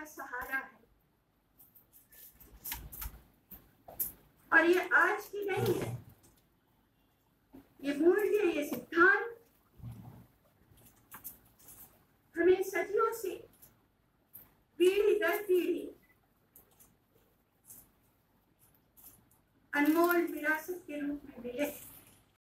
सहारा है। और ये आज की नहीं है, ये मूल्य, ये सिद्धांत हमें सदियों से पीढ़ी दर पीढ़ी अनमोल विरासत के रूप में मिले।